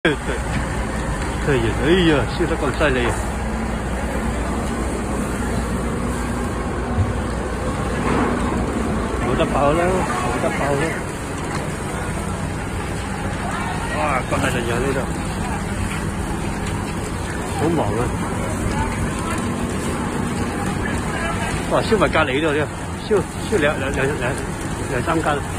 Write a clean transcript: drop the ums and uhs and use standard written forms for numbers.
真係熱，哎呀，燒得咁犀利啊！冇得爆啦，冇得爆啦！哇，咁大陣嘢呢度，好忙啊！哇，燒埋隔離呢度添，燒兩三間。